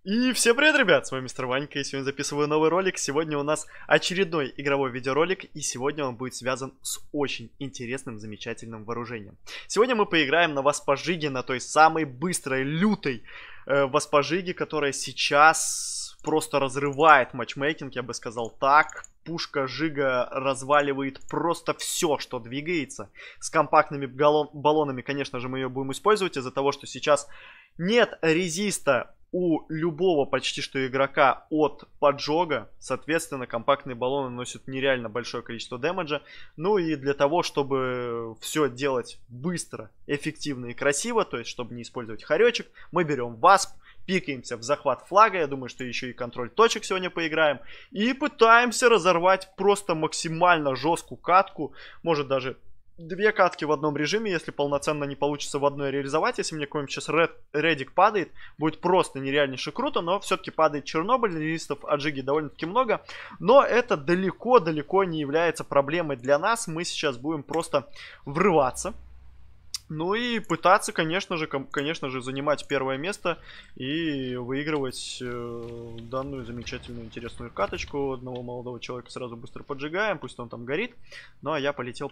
И всем привет, ребят! С вами Мистер Ванька, и сегодня записываю новый ролик. Сегодня у нас очередной игровой видеоролик, и сегодня он будет связан с очень интересным, замечательным вооружением. Сегодня мы поиграем на Васпожиге, на той самой быстрой, лютой Васпожиге, которая сейчас просто разрывает матчмейкинг, я бы сказал так. Пушка Жига разваливает просто все, что двигается. С компактными баллонами, конечно же, мы ее будем использовать из-за того, что сейчас нет резиста у любого почти что игрока от поджога. Соответственно, компактные баллоны наносят нереально большое количество дэмэджа. Ну и для того, чтобы все делать быстро, эффективно и красиво, то есть чтобы не использовать хоречек, мы берем васп, пикаемся в захват флага, я думаю, что еще и контроль точек сегодня поиграем, и пытаемся разорвать просто максимально жесткую катку, может даже две катки в одном режиме, если полноценно не получится в одной реализовать. Если мне какой-нибудь сейчас редик падает, будет просто нереальнейше круто, но все-таки падает Чернобыль, релистов от Жиги довольно-таки много, но это далеко-далеко не является проблемой для нас. Мы сейчас будем просто врываться. Ну и пытаться, конечно же, занимать первое место и выигрывать данную замечательную, интересную каточку. Одного молодого человека сразу быстро поджигаем, пусть он там горит. Ну а я полетел.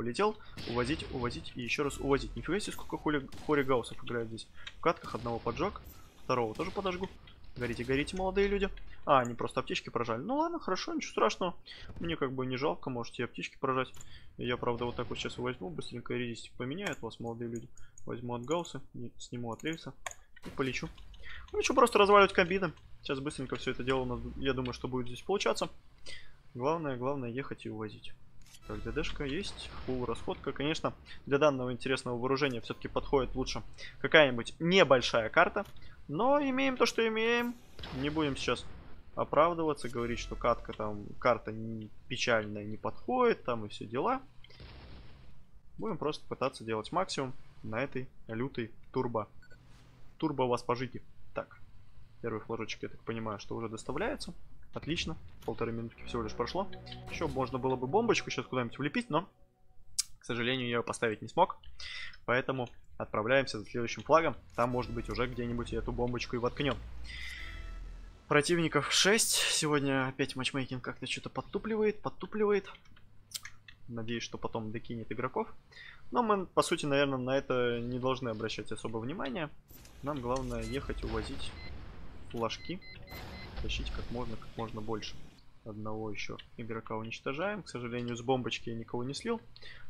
Увозить и еще раз увозить. Нифига себе, сколько хоригаусов играет здесь. В катках одного поджег, второго тоже подожгу. Горите, молодые люди. А, они просто аптечки прожали. Ну ладно, хорошо, ничего страшного. Мне как бы не жалко, можете аптечки прожать. Я, правда, вот так вот сейчас возьму, быстренько резистик поменяю от вас, молодые люди. Возьму от гаусса, сниму от рельса и полечу. Полечу просто разваливать кабины. Сейчас быстренько все это дело у нас, я думаю, что будет здесь получаться. Главное ехать и увозить. Так, ДДшка есть, фулл расходка. Конечно, для данного интересного вооружения все-таки подходит лучше какая-нибудь небольшая карта. Но имеем то, что имеем. Не будем сейчас оправдываться, говорить, что карта печальная не подходит, там и все дела. Будем просто пытаться делать максимум на этой лютой турбо Васпожиге. Так, первый флажочек, я так понимаю, что уже доставляется. Отлично, полторы минутки всего лишь прошло. Еще можно было бы бомбочку сейчас куда-нибудь влепить, но, к сожалению, я ее поставить не смог. Поэтому отправляемся за следующим флагом. Там, может быть, уже где-нибудь эту бомбочку и воткнем. Противников 6. Сегодня опять матчмейкинг как-то что-то подтупливает. Надеюсь, что потом докинет игроков. Но мы, по сути, наверное, на это не должны обращать особо внимания. Нам главное ехать, увозить флажки. Тащить как можно больше. Одного еще игрока уничтожаем. К сожалению, с бомбочки я никого не слил.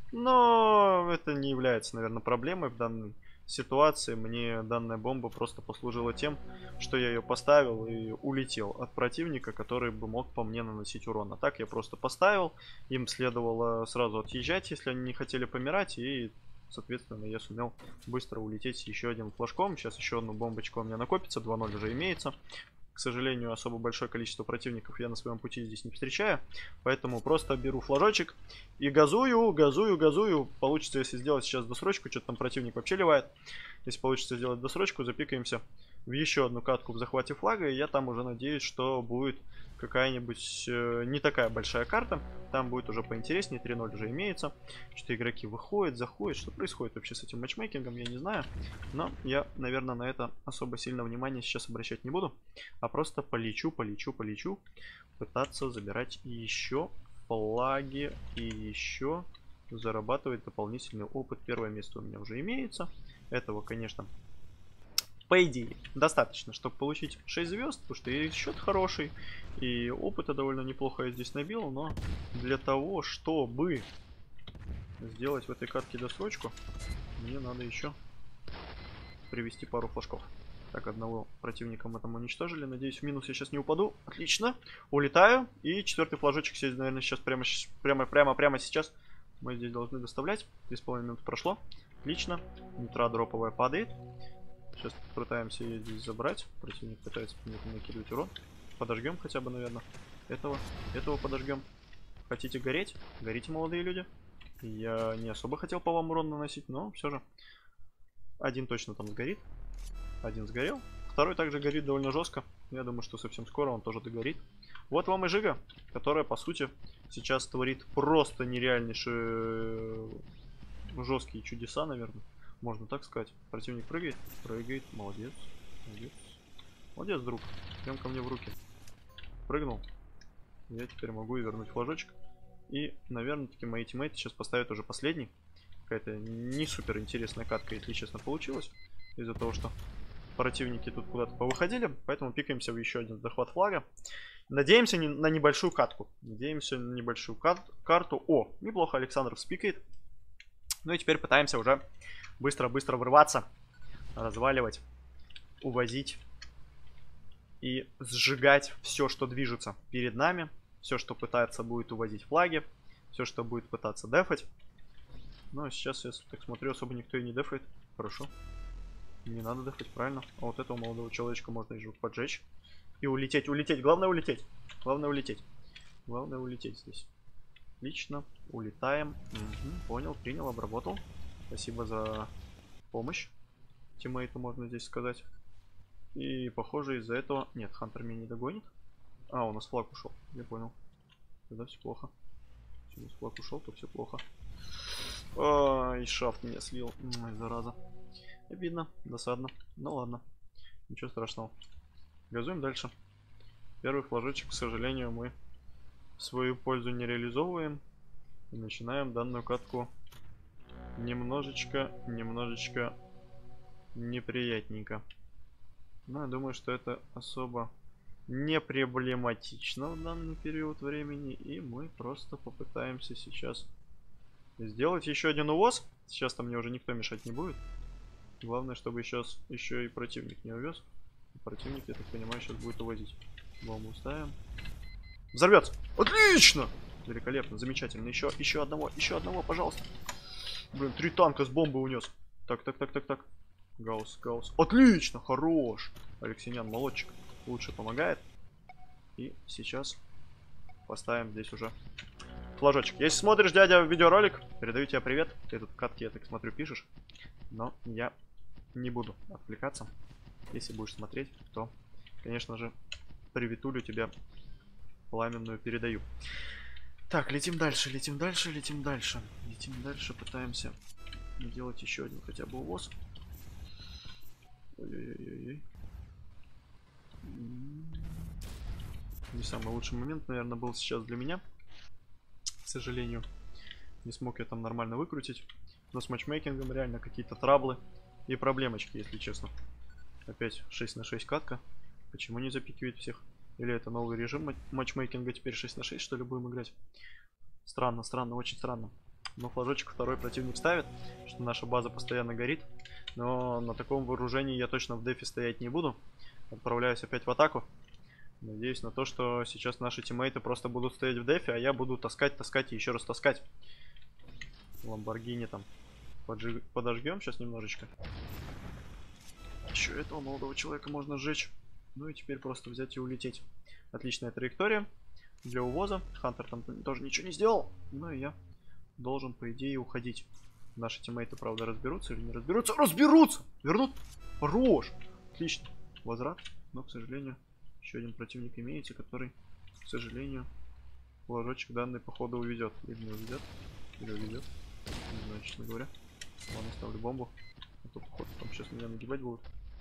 Но это не является, наверное, проблемой в данной ситуации. Мне данная бомба просто послужила тем, что я ее поставил и улетел от противника, который бы мог по мне наносить урон. А так я просто поставил. Им следовало сразу отъезжать, если они не хотели помирать. И, соответственно, я сумел быстро улететь с еще одним флажком. Сейчас еще одну бомбочку у меня накопится. 2-0 уже имеется. К сожалению, особо большое количество противников я на своем пути здесь не встречаю. Поэтому просто беру флажочек и газую. Получится, если сделать сейчас досрочку. Что-то там противник вообще ливает. Если получится сделать досрочку, запикаемся в еще одну катку в захвате флага. И я там уже надеюсь, что будет какая-нибудь не такая большая карта. Там будет уже поинтереснее. 3-0 уже имеется. Что-то игроки выходят, заходят. Что происходит вообще с этим матчмейкингом, я не знаю. Но я, наверное, на это особо сильно внимания сейчас обращать не буду. А просто полечу. Пытаться забирать еще флаги и еще зарабатывать дополнительный опыт. Первое место у меня уже имеется. Этого, конечно, по идее, достаточно, чтобы получить 6 звезд, потому что и счет хороший, и опыта довольно неплохо я здесь набил, но для того, чтобы сделать в этой катке досрочку, мне надо еще привести пару флажков. Так, одного противника мы там уничтожили. Надеюсь, в минус я сейчас не упаду. Отлично. Улетаю. И четвертый флажочек, наверное, сейчас прямо сейчас мы здесь должны доставлять. 3,5 минуты прошло. Отлично. Нитра дроповая падает. Сейчас пытаемся ее здесь забрать. Противник пытается по мне накидывать урон. Подожгем хотя бы, наверное. Этого подожгем. Хотите гореть? Горите, молодые люди. Я не особо хотел по вам урон наносить, но все же. Один точно там сгорит. Один сгорел. Второй также горит довольно жестко. Я думаю, что совсем скоро он тоже догорит. Вот вам и Жига, которая, по сути, сейчас творит просто нереальнейшие жесткие чудеса, наверное. Можно так сказать. Противник прыгает. Молодец. Молодец, друг. Прям ко мне в руки. Прыгнул. Я теперь могу и вернуть флажочек. И, наверное, таки мои тиммейты сейчас поставят уже последний. Какая-то не супер интересная катка, если честно, получилась. Из-за того, что противники тут куда-то повыходили. Поэтому пикаемся в еще один захват флага. Надеемся на небольшую катку. Надеемся на небольшую карту. О, неплохо Александров спикает. Ну и теперь пытаемся уже быстро-быстро врываться. Разваливать. Увозить. И сжигать все, что движется перед нами. Все, что пытается будет увозить флаги. Все, что будет пытаться дефать. Ну, а сейчас, я так смотрю, особо никто и не дефает. Хорошо. Не надо дефать, правильно. А вот этого молодого человечка можно и поджечь. И улететь, улететь. Главное улететь. Главное улететь. Главное улететь здесь. Отлично. Улетаем. Угу, понял, принял, обработал. Спасибо за помощь. Тиммейту можно здесь сказать. И, похоже, из-за этого... Нет, Хантер меня не догонит. А, у нас флаг ушел. Я понял. Тогда все плохо. Если у нас флаг ушел, то все плохо. И шафт меня слил. Ой, зараза. Обидно, досадно. Ну ладно. Ничего страшного. Газуем дальше. Первый флажочек, к сожалению, мы в свою пользу не реализовываем. И начинаем данную катку немножечко неприятненько. Но я думаю, что это особо не проблематично в данный период времени. И мы просто попытаемся сейчас сделать еще один увоз. Сейчас там мне уже никто мешать не будет. Главное, чтобы сейчас еще и противник не увез. Противник, я так понимаю, сейчас будет увозить. Бомбу ставим. Взорвется! Отлично! Великолепно, замечательно. Еще одного, пожалуйста. Блин, 3 танка с бомбы унес. Так. Гаусс. Отлично, хорош. Алексеян, молодчик. Лучше помогает. И сейчас поставим здесь уже флажочек. Если смотришь, дядя, видеоролик, передаю тебе привет. Ты тут катки, я так смотрю, пишешь. Но я не буду отвлекаться. Если будешь смотреть, то, конечно же, приветулю тебя пламенную передаю. Так, летим дальше. Пытаемся делать еще один хотя бы увоз. Ой-ой-ой. Не самый лучший момент, наверное, был сейчас для меня. К сожалению, не смог я там нормально выкрутить. Но с матчмейкингом реально какие-то траблы и проблемочки, если честно. Опять 6 на 6 катка. Почему не запикивает всех? Или это новый режим матчмейкинга, теперь 6 на 6, что ли, будем играть? Странно, очень странно. Но флажочек второй противник ставит, что наша база постоянно горит. Но на таком вооружении я точно в дефе стоять не буду. Отправляюсь опять в атаку. Надеюсь на то, что сейчас наши тиммейты просто будут стоять в дефе, а я буду таскать и еще раз таскать. Ламборгини там подожгем сейчас немножечко. Еще этого молодого человека можно сжечь. Ну и теперь просто взять и улететь. Отличная траектория для увоза. Хантер там тоже ничего не сделал. Ну и я должен, по идее, уходить. Наши тиммейты, правда, разберутся или не разберутся? Разберутся! Вернут? Хорош! Отлично. Возврат. Но, к сожалению, еще один противник имеется, который, к сожалению, флажочек данный, походу, уведет. Или не уведет. Или уведет. Не знаю, честно говоря. Ладно, ставлю бомбу. А то, походу, там сейчас меня нагибать будут.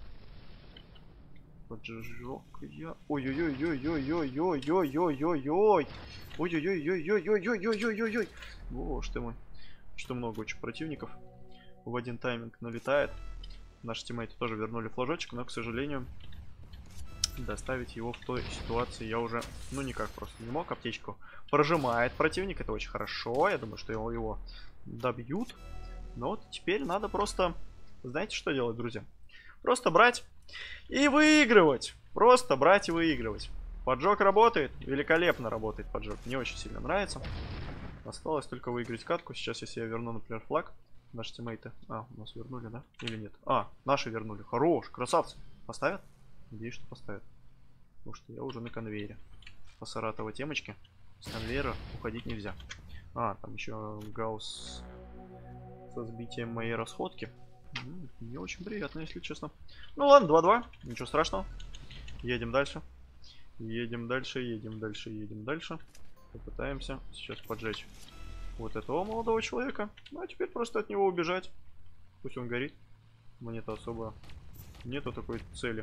Поджожок я. Ой-ой-ой-ой-ой-ой-ой-ой-ой-ой-ой-ой. Ой-ой-ой-ой-ой-ой-ой-ой-ой-ой-ой. Боже ты мой. Что много очень противников. В один тайминг налетает. Наши тиммейты тоже вернули флажочек, но, к сожалению, доставить его в той ситуации я уже, ну, никак просто не мог. Аптечку прожимает противник, это очень хорошо. Я думаю, что его добьют. Но вот теперь надо просто, знаете, что делать, друзья? Просто брать и выигрывать. Просто брать и выигрывать. Поджог работает. Великолепно работает поджог. Мне очень сильно нравится. Осталось только выиграть катку. Сейчас, если я верну, например, флаг. Наши тиммейты. А, у нас вернули, да? Или нет? А, наши вернули. Хорош, красавцы. Поставят? Надеюсь, что поставят. Потому что я уже на конвейере. По Саратово темочке. С конвейера уходить нельзя. А, там еще Гаусс со сбитием моей расходки. Не очень приятно, если честно. Ну ладно, 2-2. Ничего страшного. Едем дальше. Едем дальше. Попытаемся сейчас поджечь вот этого молодого человека. Ну а теперь просто от него убежать. Пусть он горит. Мне-то особо нету такой цели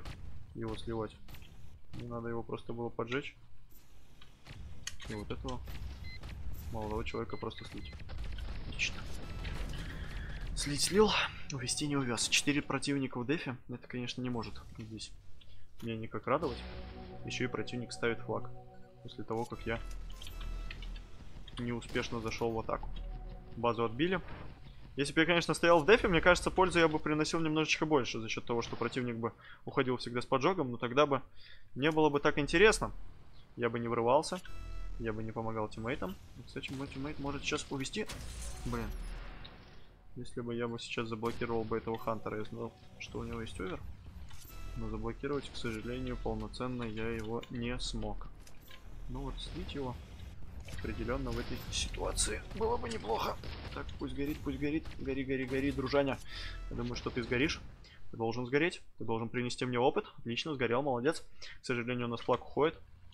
его сливать. Не надо его просто было поджечь. И вот этого молодого человека просто слить. Отлично. Слил, увести не увез. 4 противника в дефе. Это, конечно, не может здесь меня никак радовать. Еще и противник ставит флаг. После того, как я неуспешно зашел в атаку. Базу отбили. Если бы я, конечно, стоял в дефе, мне кажется, пользу я бы приносил немножечко больше. За счет того, что противник бы уходил всегда с поджогом. Но тогда бы не было бы так интересно. Я бы не врывался. Я бы не помогал тиммейтам. Кстати, мой тиммейт может сейчас увести. Блин. Если бы я бы сейчас заблокировал бы этого Хантера, я знал, что у него есть овер. Но заблокировать, к сожалению, полноценно я его не смог. Ну вот, слить его определенно в этой ситуации было бы неплохо. Так, пусть горит, пусть горит. Гори, гори, гори, дружаня. Я думаю, что ты сгоришь. Ты должен сгореть. Ты должен принести мне опыт. Отлично, сгорел, молодец. К сожалению, у нас флаг уходит.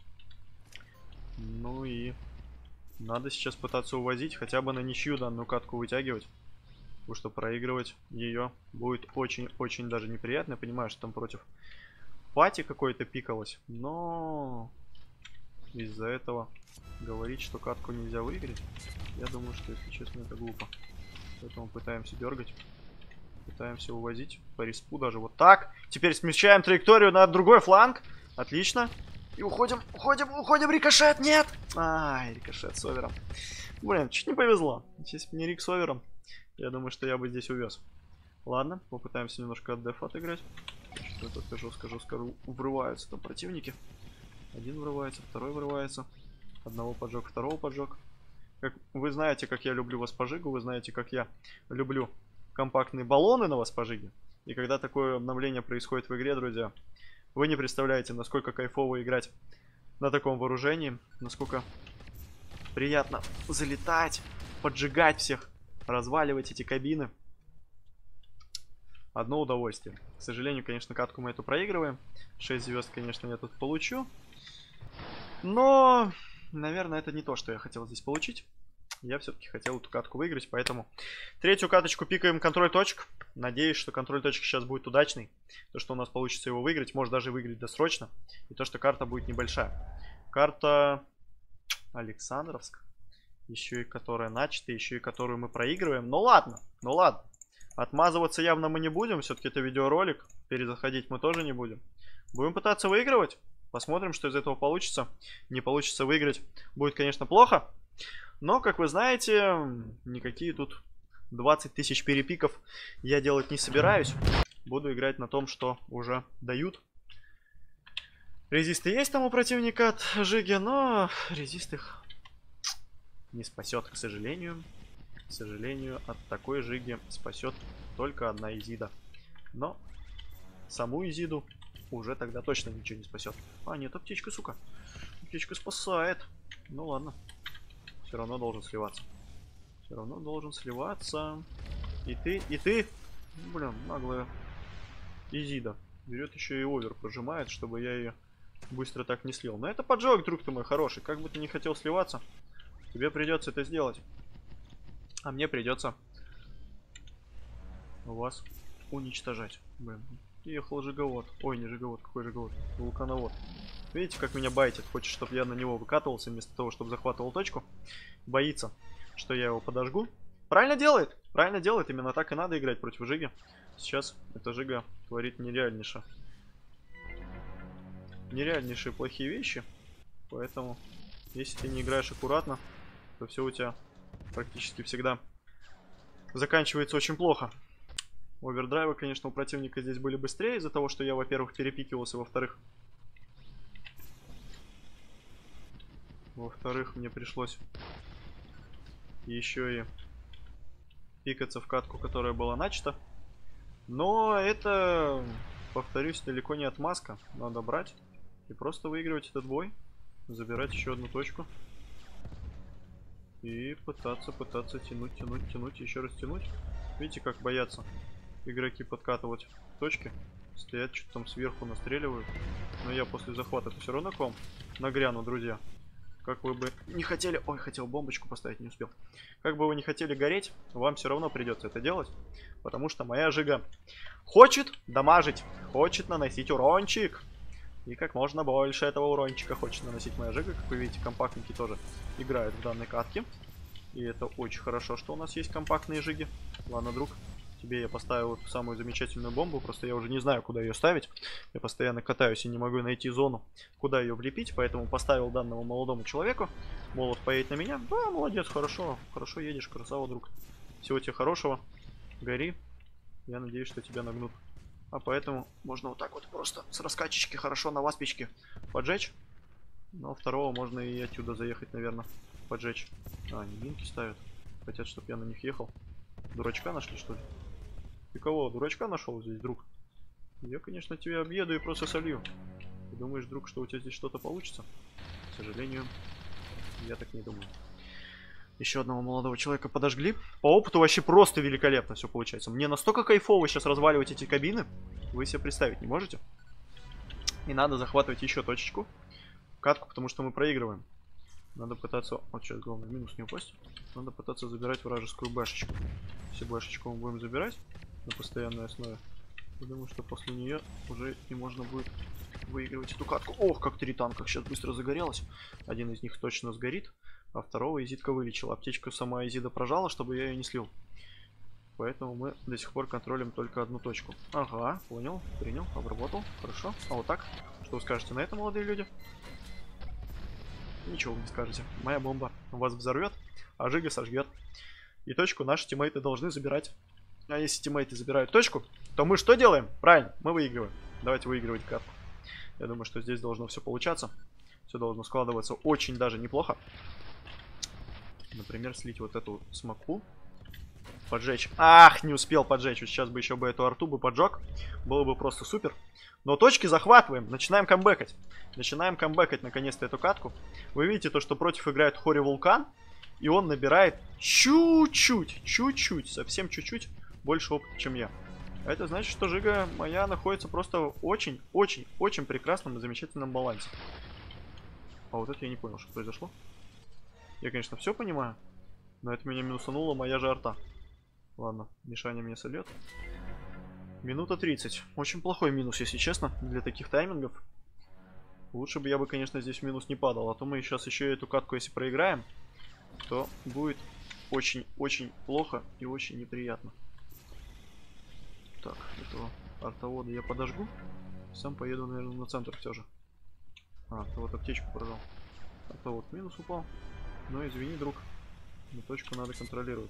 Ну и надо сейчас пытаться увозить, хотя бы на ничью данную катку вытягивать. Потому что проигрывать ее будет очень-очень даже неприятно. Я понимаю, что там против пати какой-то пикалось, но из-за этого говорить, что катку нельзя выиграть, я думаю, что, если честно, это глупо. Поэтому пытаемся дергать, пытаемся увозить по респу даже вот так. Теперь смещаем траекторию на другой фланг. Отлично. И уходим, уходим, рикошет, нет! Ай, рикошет с овером. Блин, чуть не повезло. Если бы не рик с овером, я думаю, что я бы здесь увез. Ладно, попытаемся немножко от дефа отыграть. Что-то скажу, врываются там противники. Один врывается, второй врывается. Одного поджег, второго поджег. Как вы знаете, как я люблю воспожигу, вы знаете, как я люблю компактные баллоны на воспожиге. И когда такое обновление происходит в игре, друзья, вы не представляете, насколько кайфово играть на таком вооружении, насколько приятно залетать, поджигать всех, разваливать эти кабины. Одно удовольствие. К сожалению, конечно, катку мы эту проигрываем. 6 звезд, конечно, я тут получу. Но, наверное, это не то, что я хотел здесь получить. Я все-таки хотел эту катку выиграть, поэтому третью каточку пикаем контроль точек. Надеюсь, что контроль точек сейчас будет удачный. То, что у нас получится его выиграть, может даже выиграть досрочно. И то, что карта будет небольшая. Карта Александровск. Еще и которая начата, еще и которую мы проигрываем. Ну ладно, ну ладно. Отмазываться явно мы не будем. Все-таки это видеоролик. Перезаходить мы тоже не будем. Будем пытаться выигрывать. Посмотрим, что из этого получится. Не получится выиграть, будет, конечно, плохо. Но, как вы знаете, никакие тут 20 тысяч перепиков я делать не собираюсь. Буду играть на том, что уже дают. Резисты есть там у противника от Жиги, но резист их не спасет, к сожалению. К сожалению, от такой Жиги спасет только одна Изида. Но саму Изиду уже тогда точно ничего не спасет. А, нет, аптечка, сука. Аптечка спасает. Ну ладно. Все равно должен сливаться. Все равно должен сливаться. И ты, и ты. Блин, наглая Изида. Берет еще и овер прожимает, чтобы я ее быстро так не слил. Но это поджог, друг ты мой хороший. Как бы ты не хотел сливаться, тебе придется это сделать. А мне придется вас уничтожать. Блин, ехал жиговод. Ой, не жиговод, какой жиговод? Вулкановод. Видите, как меня байтит? Хочет, чтобы я на него выкатывался, вместо того, чтобы захватывал точку. Боится, что я его подожгу. Правильно делает. Правильно делает. Именно так и надо играть против Жиги. Сейчас эта Жига творит нереальнейшие плохие вещи. Поэтому, если ты не играешь аккуратно, то все у тебя практически всегда заканчивается очень плохо. Овердрайвы, конечно, у противника здесь были быстрее из-за того, что я, во-первых, перепикивался, во-вторых, мне пришлось еще и пикаться в катку, которая была начата. Но это, повторюсь, далеко не отмазка. Надо брать и просто выигрывать этот бой. Забирать еще одну точку. И пытаться тянуть, еще раз тянуть. Видите, как боятся игроки подкатывать точки. Стоят, что-то там сверху настреливают. Но я после захвата все равно к вам нагряну, друзья. как вы бы не хотели... Ой, хотел бомбочку поставить, не успел. Как бы вы не хотели гореть, вам все равно придется это делать. Потому что моя Жига хочет дамажить, хочет наносить урончик. И как можно больше этого урончика хочет наносить моя Жига. Как вы видите, компактненький тоже играет в данной катке. И это очень хорошо, что у нас есть компактные Жиги. Ладно, друг. Тебе я поставил эту самую замечательную бомбу, просто я уже не знаю, куда ее ставить. Я постоянно катаюсь и не могу найти зону, куда ее влепить, поэтому поставил данному молодому человеку. Молот поедет на меня. Да, молодец, хорошо, хорошо едешь, красава, друг. Всего тебе хорошего, гори. Я надеюсь, что тебя нагнут. А поэтому можно вот так вот просто с раскачечки хорошо на васпичке поджечь. Но второго можно и отсюда заехать, наверное, поджечь. А, они минки ставят. Хотят, чтобы я на них ехал. Дурачка нашли, что ли? Ты кого? Дурачка нашел здесь, друг? Я, конечно, тебя объеду и просто солью. Ты думаешь, друг, что у тебя здесь что-то получится? К сожалению, я так не думаю. Еще одного молодого человека подожгли. По опыту вообще просто великолепно все получается. Мне настолько кайфово сейчас разваливать эти кабины. Вы себе представить не можете. И надо захватывать еще точечку. Катку, потому что мы проигрываем. Надо пытаться... Вот сейчас главное минус не упасть. Надо пытаться забирать вражескую бэшечку. Если бэшечку мы будем забирать на постоянной основе, я думаю, что после нее уже и можно будет выигрывать эту катку. Ох, как 3 танка сейчас быстро загорелось. Один из них точно сгорит, а второго Изидка вылечила. Аптечку сама Изида прожала, чтобы я ее не слил. Поэтому мы до сих пор контролим только одну точку. Ага, понял, принял, обработал. Хорошо. А вот так? Что вы скажете на это, молодые люди? Ничего вы не скажете. Моя бомба вас взорвет, а Жига сожгет. И точку наши тиммейты должны забирать. А если тиммейты забирают точку, то мы что делаем? Правильно, мы выигрываем. Давайте выигрывать катку. Я думаю, что здесь должно все получаться. Все должно складываться очень даже неплохо. Например, слить вот эту смоку. Поджечь. Ах, не успел поджечь. Вот сейчас бы еще бы эту арту бы поджег. Было бы просто супер. Но точки захватываем. Начинаем камбэкать. Начинаем камбэкать наконец-то эту катку. Вы видите то, что против играет Хори Вулкан. И он набирает чуть-чуть, совсем чуть-чуть больше опыта, чем я. А это значит, что Жига моя находится просто в очень прекрасном и замечательном балансе. А вот это я не понял, что произошло. Я, конечно, все понимаю, но это меня минусанула моя же арта. Ладно, Мишаня меня сольет. Минута 30. Очень плохой минус, если честно, для таких таймингов. Лучше бы я бы, конечно, здесь в минус не падал. А то мы сейчас еще эту катку, если проиграем, то будет очень плохо и очень неприятно. Так, этого артовода я подожгу. Сам поеду, наверное, на центр все же. А, то вот аптечку продал. Артовод минус упал. Но извини, друг. Но точку надо контролировать.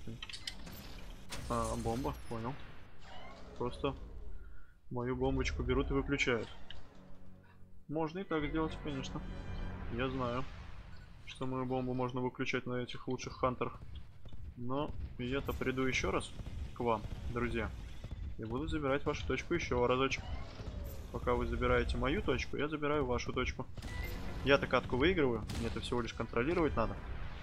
А, бомба, понял. Просто мою бомбочку берут и выключают. Можно и так сделать, конечно. Я знаю, что мою бомбу можно выключать на этих лучших хантерах. Но я-то приду еще раз к вам, друзья. И буду забирать вашу точку еще разочек. Пока вы забираете мою точку, я забираю вашу точку. Я-то катку выигрываю. Мне это всего лишь контролировать надо.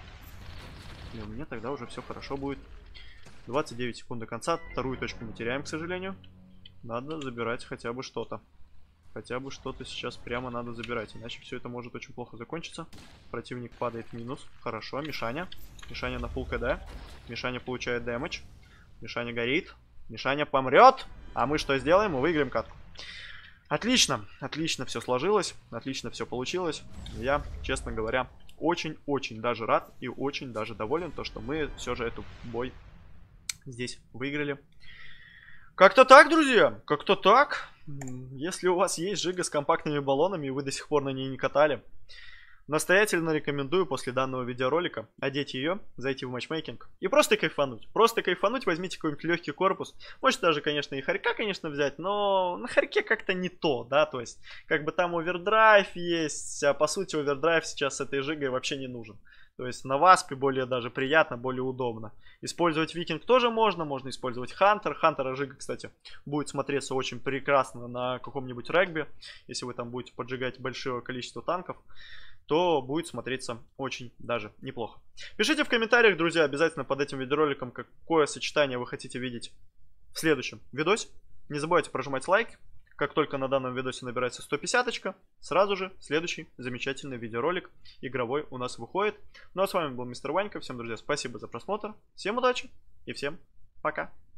И у меня тогда уже все хорошо будет. 29 секунд до конца. Вторую точку мы теряем, к сожалению. Надо забирать хотя бы что-то. Хотя бы что-то сейчас прямо надо забирать. Иначе все это может очень плохо закончиться. Противник падает в минус. Хорошо, Мишаня. Мишаня на фулл КД. Мишаня получает дэмэдж. Мишаня горит. Мишаня помрет. А мы что сделаем? Мы выиграем катку. Отлично. Отлично все сложилось. Отлично все получилось. Я, честно говоря, очень даже рад и очень даже доволен, то, что мы все же эту бой здесь выиграли. Как-то так, друзья. Как-то так. Если у вас есть Жига с компактными баллонами и вы до сих пор на ней не катали, настоятельно рекомендую после данного видеоролика одеть ее, зайти в матчмейкинг и просто кайфануть. Просто кайфануть, возьмите какой-нибудь легкий корпус. Можете даже, конечно, и хорька, конечно, взять, но на хорьке как-то не то, да, то есть, как бы там овердрайв есть, а по сути овердрайв сейчас с этой Жигой вообще не нужен. То есть на васпе более даже приятно, более удобно. Использовать викинг тоже можно, можно использовать хантер. Хантера Жига, кстати, будет смотреться очень прекрасно на каком-нибудь регби. Если вы там будете поджигать большое количество танков, то будет смотреться очень даже неплохо. Пишите в комментариях, друзья, обязательно под этим видеороликом, какое сочетание вы хотите видеть в следующем видосе. Не забывайте прожимать лайк, Как только на данном видосе набирается 150-очка, сразу же следующий замечательный видеоролик игровой у нас выходит. Ну а с вами был Мистер Ванька. Всем, друзья, спасибо за просмотр. Всем удачи и всем пока.